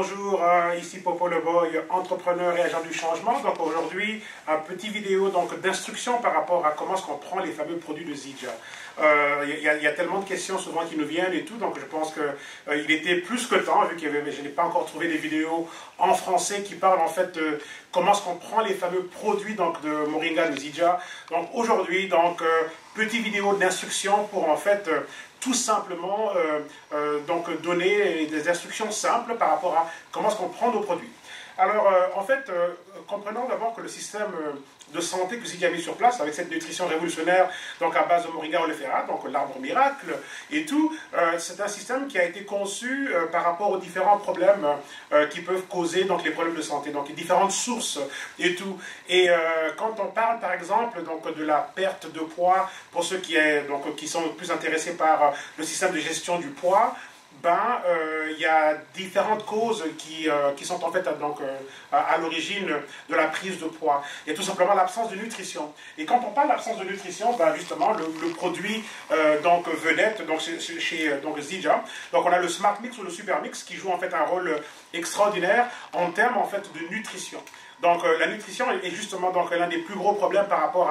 bonjour, ici Popo le Boy, entrepreneur et agent du changement. Donc aujourd'hui, un petit vidéo d'instruction par rapport à comment est-ce qu'on prend les fameux produits de Zidja. Il y a tellement de questions souvent qui nous viennent et tout, donc je pense qu'il était plus que temps, vu que je n'ai pas encore trouvé des vidéos en français qui parlent en fait de comment est-ce qu'on prend les fameux produits de Moringa de Zidja. Donc aujourd'hui, petite vidéo d'instruction pour en fait tout simplement donner des instructions simples par rapport à comment est-ce qu'on prend nos produits. Alors, comprenons d'abord que le système de santé que Zidja a mis sur place, avec cette nutrition révolutionnaire, donc à base de Moringa oleifera, donc l'arbre miracle et tout, c'est un système qui a été conçu par rapport aux différents problèmes qui peuvent causer les problèmes de santé, donc les différentes sources et tout. Et quand on parle, par exemple, de la perte de poids, pour ceux qui sont plus intéressés par le système de gestion du poids, il y a différentes causes qui sont en fait à l'origine de la prise de poids. Il y a tout simplement l'absence de nutrition. Et quand on parle d'absence de nutrition, justement, le produit vedette chez Zidja, donc on a le Smart Mix ou le Super Mix qui joue en fait un rôle extraordinaire en termes en fait de nutrition. Donc la nutrition est justement l'un des plus gros problèmes par rapport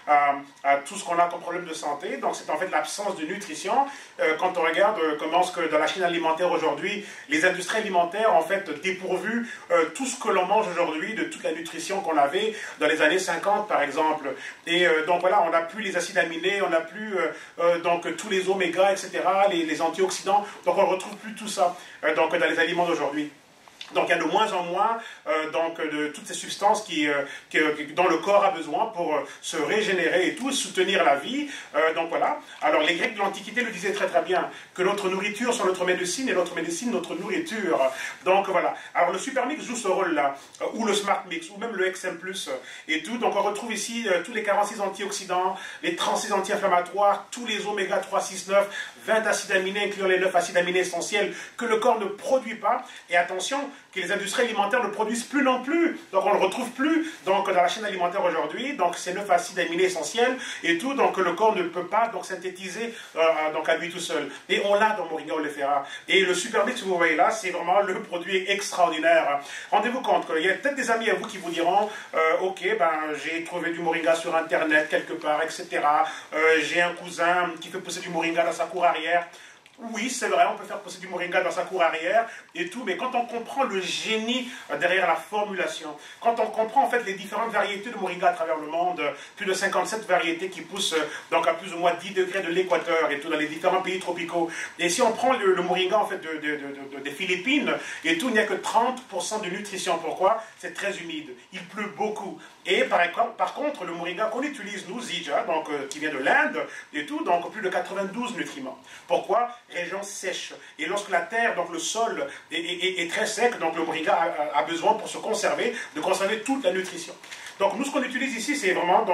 à tout ce qu'on a comme problème de santé. Donc c'est en fait l'absence de nutrition. Quand on regarde comment est-ce que dans la chaîne alimentaire aujourd'hui, les industries alimentaires en fait dépourvues tout ce que l'on mange aujourd'hui de toute la nutrition qu'on avait dans les années 50 par exemple. Et donc voilà, on n'a plus les acides aminés, on n'a plus tous les oméga, etc., les antioxydants. Donc on ne retrouve plus tout ça dans les aliments d'aujourd'hui. Donc il y a de moins en moins de toutes ces substances dont le corps a besoin pour se régénérer et tout, soutenir la vie. Donc voilà. Alors les Grecs de l'Antiquité le disaient très très bien, que notre nourriture soit notre médecine et notre médecine notre nourriture. Donc voilà. Alors le Super Mix joue ce rôle-là, ou le Smart Mix, ou même le XM+, et tout. Donc on retrouve ici tous les 46 antioxydants, les 36 anti-inflammatoires, tous les oméga 3, 6, 9, 20 acides aminés, incluant les 9 acides aminés essentiels que le corps ne produit pas. Et attention, que les industries alimentaires ne produisent plus non plus. Donc on ne le retrouve plus dans la chaîne alimentaire aujourd'hui. Donc ces 9 acides aminés essentiels et tout, donc le corps ne peut pas synthétiser à lui tout seul. Et on l'a dans Moringa oleifera. Et le Super Mix que vous voyez là, c'est vraiment le produit extraordinaire. Rendez-vous compte qu'il y a peut-être des amis à vous qui vous diront ok, j'ai trouvé du Moringa sur internet quelque part, etc. J'ai un cousin qui fait pousser du Moringa dans sa cour arrière. Oui, c'est vrai, on peut faire pousser du Moringa dans sa cour arrière et tout, mais quand on comprend le génie derrière la formulation, quand on comprend en fait les différentes variétés de Moringa à travers le monde, plus de 57 variétés qui poussent à plus ou moins 10 degrés de l'équateur et tout, dans les différents pays tropicaux. Et si on prend le Moringa en fait des Philippines et tout, il n'y a que 30% de nutrition. Pourquoi? C'est très humide, il pleut beaucoup. Et par contre, le Moringa qu'on utilise, nous, Zidja, qui vient de l'Inde et tout, plus de 92 nutriments. Pourquoi? Région sèche. Et lorsque la terre, le sol, est très sec, le Moringa a besoin pour se conserver, de conserver toute la nutrition. Donc nous, ce qu'on utilise ici, c'est vraiment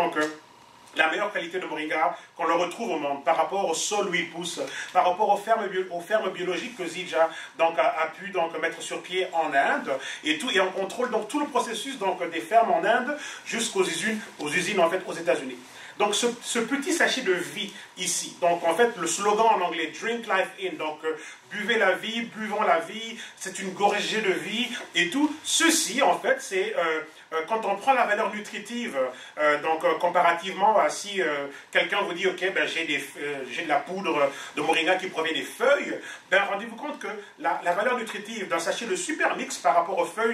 la meilleure qualité de Moringa qu'on le retrouve au monde par rapport au sol où il pousse, par rapport aux fermes biologiques que Zidja a pu mettre sur pied en Inde et tout, et on contrôle tout le processus des fermes en Inde jusqu'aux usines en fait aux États-Unis. Donc ce petit sachet de vie ici, en fait le slogan en anglais Drink Life In, buvez la vie, buvons la vie, c'est une gorgée de vie et tout. Ceci en fait c'est quand on prend la valeur nutritive, comparativement à si quelqu'un vous dit ok j'ai de la poudre de Moringa qui provient des feuilles, rendez-vous compte que la valeur nutritive d'un sachet de Super Mix par rapport aux feuilles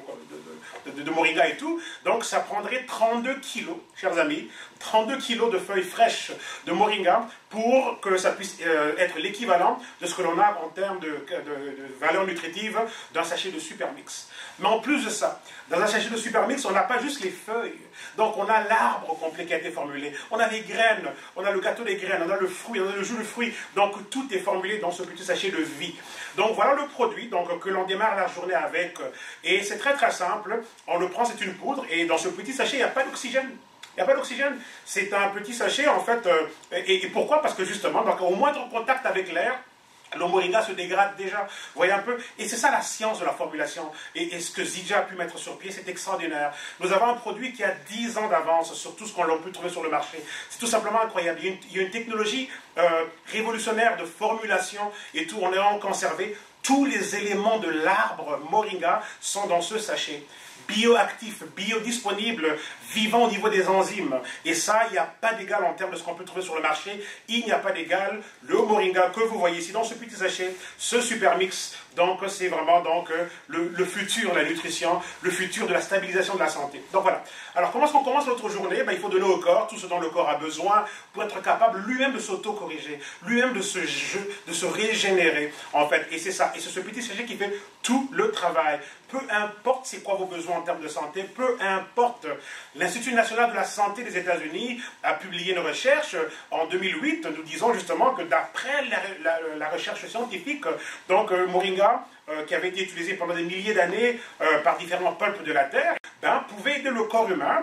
de Moringa et tout, ça prendrait 32 kilos, chers amis, 32 kilos de feuilles fraîches de Moringa pour que ça puisse être l'équivalent de ce que l'on a en termes de valeur nutritive d'un sachet de Super Mix. Mais en plus de ça, dans un sachet de Super Mix, on n'a pas juste les feuilles. Donc on a l'arbre complet qui a été formulé, on a les graines, on a le gâteau des graines, on a le fruit, on a le jus de fruit. Donc tout est formulé dans ce petit sachet de vie. Donc voilà le produit que l'on démarre la journée avec. Et c'est très très simple, on le prend, c'est une poudre, et dans ce petit sachet, il n'y a pas d'oxygène. Il n'y a pas d'oxygène, c'est un petit sachet en fait. Et pourquoi? Parce que justement, au moindre contact avec l'air, le Moringa se dégrade déjà, vous voyez un peu. Et c'est ça la science de la formulation. Et ce que Zidja a pu mettre sur pied, c'est extraordinaire. Nous avons un produit qui a 10 ans d'avance sur tout ce qu'on peut trouver sur le marché. C'est tout simplement incroyable. Il y a une technologie révolutionnaire de formulation et tout. On a conservé tous les éléments de l'arbre Moringa sont dans ce sachet. Bioactif, biodisponible, vivant au niveau des enzymes. Et ça, il n'y a pas d'égal en termes de ce qu'on peut trouver sur le marché. Il n'y a pas d'égal. Le Moringa que vous voyez ici dans ce petit sachet, ce super mix, donc c'est vraiment donc, le futur de la nutrition, le futur de la stabilisation de la santé. Donc voilà. Alors comment est-ce qu'on commence notre journée? Il faut donner au corps tout ce dont le corps a besoin pour être capable lui-même de s'auto-corriger, lui-même de se régénérer en fait. Et c'est ça. Et c'est ce petit sachet qui fait tout le travail. Peu importe c'est quoi vos besoins en termes de santé, peu importe. L'Institut national de la santé des États-Unis a publié une recherche en 2008, nous disons justement que d'après la recherche scientifique, donc Moringa, qui avait été utilisé pendant des milliers d'années par différents peuples de la Terre, pouvait aider le corps humain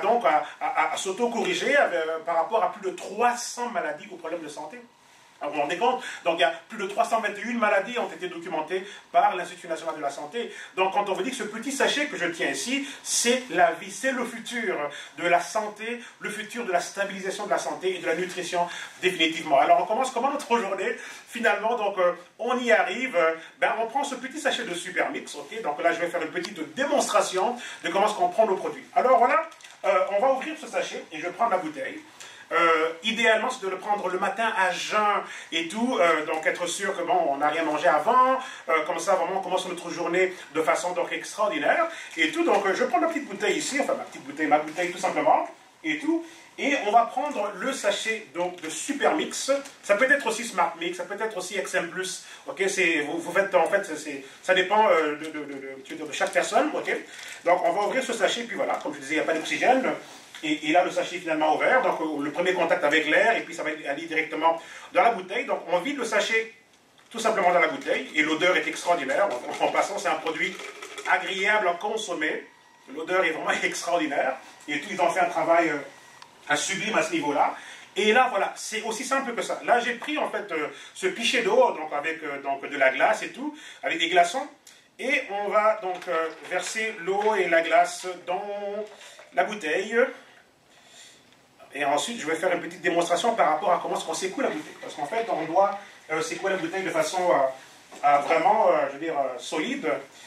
à s'auto-corriger par rapport à plus de 300 maladies ou problèmes de santé. Vous vous rendez compte? Donc il y a plus de 321 maladies ont été documentées par l'Institut national de la santé. Donc quand on vous dit que ce petit sachet que je tiens ici, c'est la vie, c'est le futur de la santé, le futur de la stabilisation de la santé et de la nutrition définitivement. Alors on commence comment notre journée? Finalement, donc on y arrive, on prend ce petit sachet de Super Mix, ok? Donc là je vais faire une petite démonstration de comment est-ce qu'on prend nos produits. Alors voilà, on va ouvrir ce sachet et je vais prendre la bouteille. Idéalement, c'est de le prendre le matin à jeun et tout, donc être sûr que on n'a rien mangé avant, comme ça vraiment on commence notre journée de façon donc extraordinaire et tout. Donc je prends ma petite bouteille ici, enfin ma bouteille tout simplement et tout. Et on va prendre le sachet donc, de Super Mix. Ça peut être aussi Smart Mix, ça peut être aussi XM+. Ok, vous faites en fait, ça dépend de chaque personne. Ok, donc on va ouvrir ce sachet, puis voilà, comme je disais, il n'y a pas d'oxygène. Et là, le sachet est finalement ouvert, donc le premier contact avec l'air, et puis ça va aller directement dans la bouteille. Donc on vide le sachet tout simplement dans la bouteille, et l'odeur est extraordinaire. En passant, c'est un produit agréable à consommer. L'odeur est vraiment extraordinaire, et tout, ils ont fait un travail sublime à ce niveau-là. Et là, voilà, c'est aussi simple que ça. Là, j'ai pris en fait ce pichet d'eau, donc avec de la glace et tout, avec des glaçons, et on va donc verser l'eau et la glace dans la bouteille. Et ensuite, je vais faire une petite démonstration par rapport à comment on secoue la bouteille. Parce qu'en fait, on doit secouer la bouteille de façon vraiment, je veux dire, solide.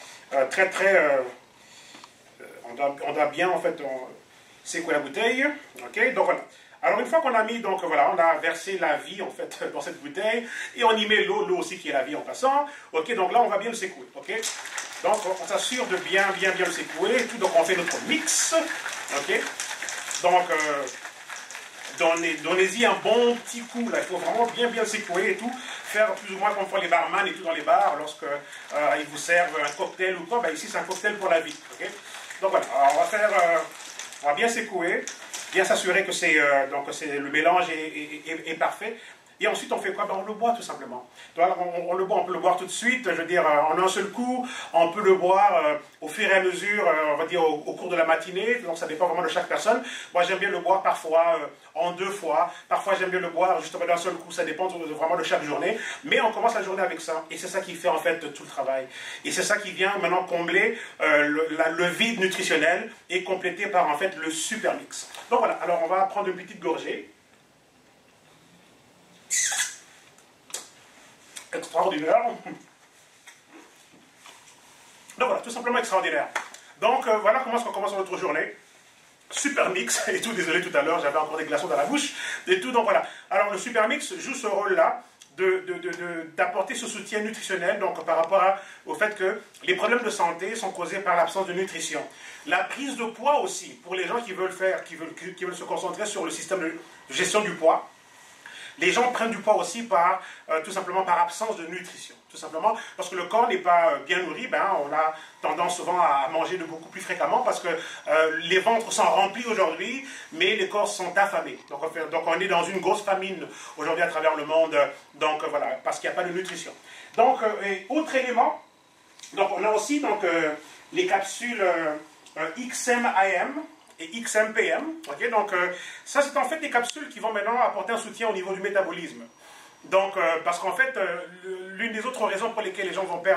On doit bien, en fait, secouer la bouteille. Ok, donc voilà. Alors, une fois qu'on a mis, donc voilà, on a versé la vie, en fait, dans cette bouteille. Et on y met l'eau aussi qui est la vie en passant. Ok, donc là, on va bien le secouer. Ok, donc on s'assure de bien le secouer. Tout, donc on fait notre mix. Ok, donc donnez-y un bon petit coup, là. Il faut vraiment bien le secouer et tout, faire plus ou moins comme font les barman et tout dans les bars, lorsque ils vous servent un cocktail ou quoi, ici c'est un cocktail pour la vie, okay? Donc voilà, alors, on va bien secouer, bien s'assurer que le mélange est parfait. Et ensuite, on fait quoi? On le boit tout simplement. Donc, on peut le boire tout de suite, je veux dire, en un seul coup. On peut le boire au fur et à mesure, on va dire, au cours de la matinée. Donc, ça dépend vraiment de chaque personne. Moi, j'aime bien le boire parfois en 2 fois. Parfois, j'aime bien le boire justement d'un seul coup. Ça dépend vraiment de chaque journée. Mais on commence la journée avec ça. Et c'est ça qui fait en fait tout le travail. Et c'est ça qui vient maintenant combler le vide nutritionnel et compléter par en fait le super mix. Donc voilà, alors on va prendre une petite gorgée. Extraordinaire. Donc voilà, tout simplement extraordinaire. Donc voilà comment on commence notre journée. Super mix et tout, désolé tout à l'heure, j'avais encore des glaçons dans la bouche et tout, donc voilà. Alors le super mix joue ce rôle-là d'apporter ce soutien nutritionnel donc par rapport au fait que les problèmes de santé sont causés par l'absence de nutrition. La prise de poids aussi, pour les gens qui veulent se concentrer sur le système de gestion du poids. Les gens prennent du poids aussi tout simplement par absence de nutrition. Tout simplement parce que le corps n'est pas bien nourri, on a tendance souvent à manger de beaucoup plus fréquemment parce que les ventres sont remplis aujourd'hui, mais les corps sont affamés. Donc on est dans une grosse famine aujourd'hui à travers le monde, donc voilà, parce qu'il n'y a pas de nutrition. Donc, autre élément, donc on a aussi les capsules XMIM, et XMPM, okay? Donc ça c'est en fait des capsules qui vont maintenant apporter un soutien au niveau du métabolisme. Donc, parce qu'en fait, l'une des autres raisons pour lesquelles les gens vont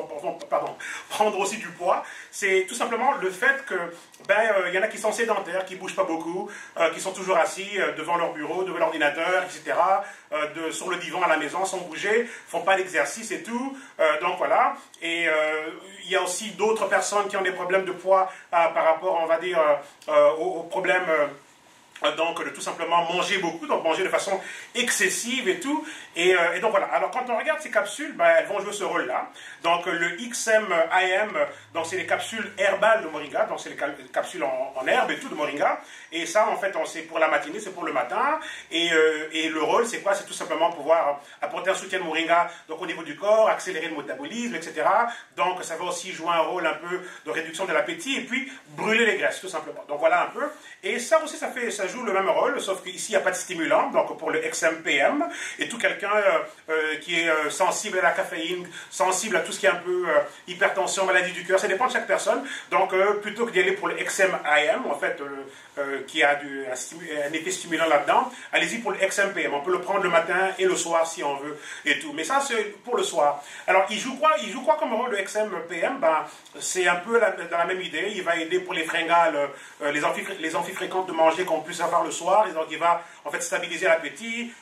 prendre aussi du poids, c'est tout simplement le fait que, y en a qui sont sédentaires, qui bougent pas beaucoup, qui sont toujours assis devant leur bureau, devant l'ordinateur, etc., sur le divan à la maison sans bouger, font pas d'exercice et tout. Donc voilà. Et il y a aussi d'autres personnes qui ont des problèmes de poids par rapport, on va dire, aux problèmes. Donc de tout simplement manger beaucoup, donc manger de façon excessive et tout. Et donc voilà, alors quand on regarde ces capsules, elles vont jouer ce rôle-là. Donc le XM-IM, donc c'est les capsules herbales de Moringa, donc c'est les capsules en herbe et tout de Moringa. Et ça en fait, c'est pour la matinée, c'est pour le matin. Et le rôle c'est quoi? C'est tout simplement pouvoir apporter un soutien de Moringa donc au niveau du corps, accélérer le métabolisme, etc. Donc ça va aussi jouer un rôle un peu de réduction de l'appétit et puis brûler les graisses tout simplement. Donc voilà un peu. Et ça aussi ça joue le même rôle, sauf qu'ici il n'y a pas de stimulant, donc pour le XMPM, et tout quelqu'un qui est sensible à la caféine, sensible à tout ce qui est un peu hypertension, maladie du cœur, ça dépend de chaque personne. Donc plutôt que d'y aller pour le XMIM, en fait, qui a un effet stimulant là-dedans, allez-y pour le XMPM. On peut le prendre le matin et le soir si on veut et tout. Mais ça c'est pour le soir. Alors il joue quoi comme rôle le XMPM? C'est un peu dans la même idée. Il va aider pour les fringales, les envies fréquentes de manger qu'on puisse avoir le soir. Et donc il va en fait stabiliser l'appétit.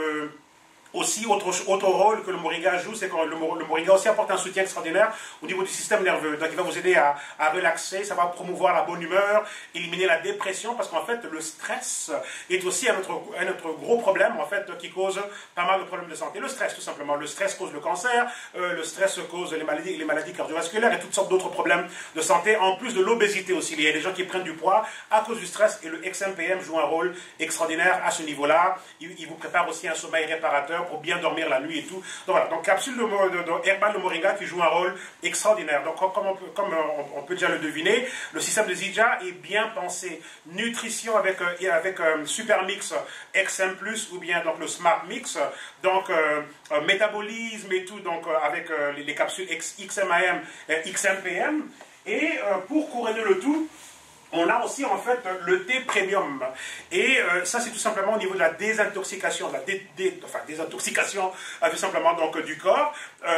Aussi, autre rôle que le Moringa joue, c'est que le Moringa aussi apporte un soutien extraordinaire au niveau du système nerveux. Donc il va vous aider à relaxer, ça va promouvoir la bonne humeur, éliminer la dépression, parce qu'en fait le stress est aussi un autre gros problème en fait, qui cause pas mal de problèmes de santé. Le stress tout simplement, le stress cause le cancer, le stress cause les maladies cardiovasculaires et toutes sortes d'autres problèmes de santé, en plus de l'obésité aussi. Il y a des gens qui prennent du poids à cause du stress et le XMPM joue un rôle extraordinaire à ce niveau-là. Il vous prépare aussi un sommeil réparateur pour bien dormir la nuit et tout. Donc voilà, donc capsule herbale de Moringa qui joue un rôle extraordinaire. Donc comme on peut déjà le deviner, le système de Zija est bien pensé. Nutrition avec Super Mix XM+, ou bien donc le Smart Mix, donc métabolisme et tout, donc avec les capsules XMAM, XMPM. Et pour couronner le tout, on a aussi en fait le thé premium. Et ça c'est tout simplement au niveau de la désintoxication, désintoxication tout simplement donc, du corps.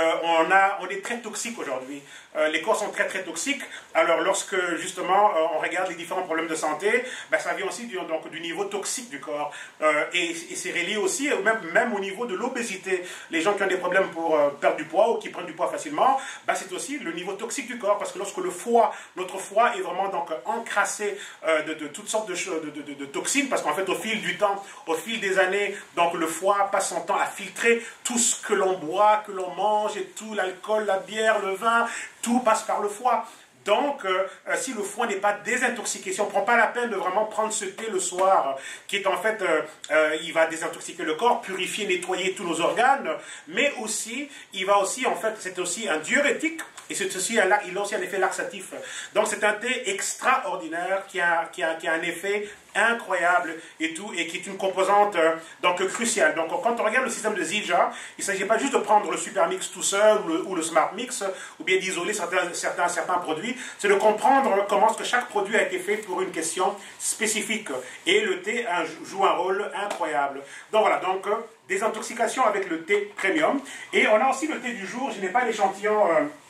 On est très toxique aujourd'hui. Les corps sont très toxiques. Alors lorsque justement on regarde les différents problèmes de santé, ça vient aussi du niveau toxique du corps. Et c'est relié aussi même au niveau de l'obésité. Les gens qui ont des problèmes pour perdre du poids ou qui prennent du poids facilement, c'est aussi le niveau toxique du corps. Parce que lorsque notre foie est vraiment donc encrassé de toutes sortes de toxines, parce qu'en fait au fil du temps, au fil des années, donc le foie passe son temps à filtrer tout ce que l'on boit, que l'on mange, et tout, l'alcool, la bière, le vin, tout passe par le foie. Donc, si le foie n'est pas désintoxiqué, si on ne prend pas la peine de vraiment prendre ce thé le soir, qui est en fait, il va désintoxiquer le corps, purifier, nettoyer tous nos organes, mais aussi, il va aussi, en fait, c'est aussi un diurétique, et c'est aussi il a aussi un effet laxatif. Donc, c'est un thé extraordinaire qui a un effet incroyable et tout, et qui est une composante donc cruciale. Donc quand on regarde le système de Zija, il ne s'agit pas juste de prendre le Super Mix tout seul ou le Smart Mix, ou bien d'isoler certains produits, c'est de comprendre comment est-ce que chaque produit a été fait pour une question spécifique. Et le thé joue un rôle incroyable. Donc voilà, donc désintoxication avec le thé premium. Et on a aussi le thé du jour, je n'ai pas l'échantillon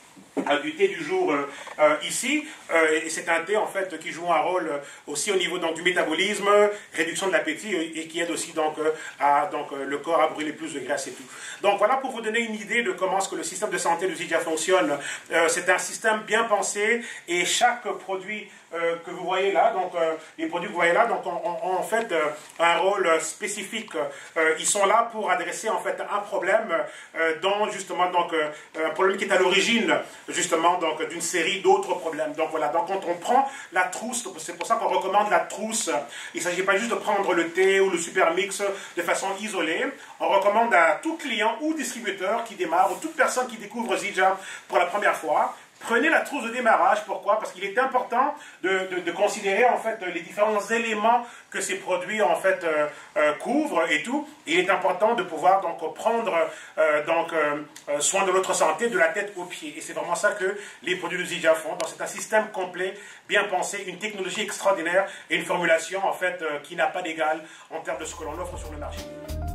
du thé du jour ici, et c'est un thé en fait qui joue un rôle aussi au niveau donc, du métabolisme, réduction de l'appétit, et qui aide aussi donc, le corps à brûler plus de graisse et tout. Donc voilà pour vous donner une idée de comment est-ce que le système de santé de Zija fonctionne. C'est un système bien pensé, et chaque produit que vous voyez là, donc les produits que vous voyez là, donc ont en fait un rôle spécifique. Ils sont là pour adresser en fait un problème dont justement donc un problème qui est à l'origine justement donc d'une série d'autres problèmes. Donc voilà, donc quand on prend la trousse, c'est pour ça qu'on recommande la trousse. Il ne s'agit pas juste de prendre le thé ou le super mix de façon isolée. On recommande à tout client ou distributeur qui démarre, ou toute personne qui découvre Zija pour la première fois, prenez la trousse de démarrage. Pourquoi? Parce qu'il est important de considérer en fait les différents éléments que ces produits en fait couvrent et tout. Il est important de pouvoir donc prendre soin de notre santé de la tête aux pieds. Et c'est vraiment ça que les produits de Zija font. Donc c'est un système complet, bien pensé, une technologie extraordinaire et une formulation en fait qui n'a pas d'égal en termes de ce que l'on offre sur le marché.